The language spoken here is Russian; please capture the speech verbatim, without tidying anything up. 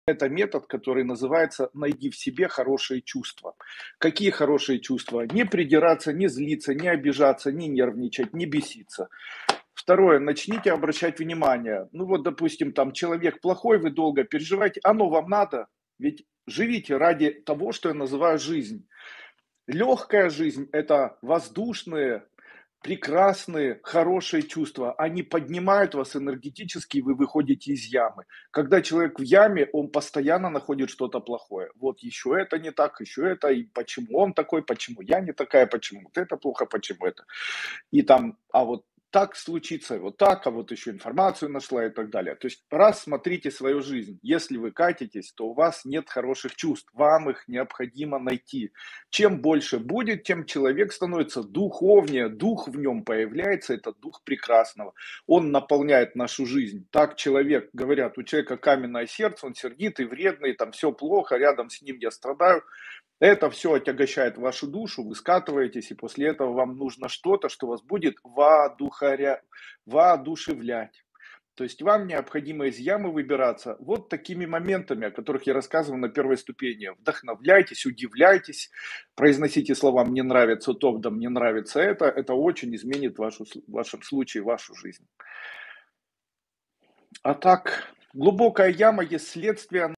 Это метод, который называется "найди в себе хорошие чувства". Какие хорошие чувства? Не придираться, не злиться, не обижаться, не нервничать, не беситься. Второе. Начните обращать внимание. Ну вот, допустим, там человек плохой, вы долго переживаете. Оно вам надо? Ведь живите ради того, что я называю жизнь. Легкая жизнь– это воздушные, прекрасные, хорошие чувства. Они поднимают вас энергетически, и вы выходите из ямы. Когда человек в яме, он постоянно находит что-то плохое. Вот еще это не так, еще это, и почему он такой, почему я не такая, почему вот это плохо, почему это. И там, а вот так случится, вот так, а вот еще информацию нашла и так далее. То есть рассмотрите свою жизнь. Если вы катитесь, то у вас нет хороших чувств, вам их необходимо найти. Чем больше будет, тем человек становится духовнее, дух в нем появляется, это дух прекрасного. Он наполняет нашу жизнь. Так человек, говорят, у человека каменное сердце, он сердитый, вредный, там все плохо, рядом с ним я страдаю. Это все отягощает вашу душу, вы скатываетесь, и после этого вам нужно что-то, что вас будет воодухаря воодушевлять. То есть вам необходимо из ямы выбираться вот такими моментами, о которых я рассказывал на первой ступени. Вдохновляйтесь, удивляйтесь, произносите слова "мне нравится то", да "мне нравится это". Это очень изменит вашу с в вашем случае вашу жизнь. А так, глубокая яма есть следствие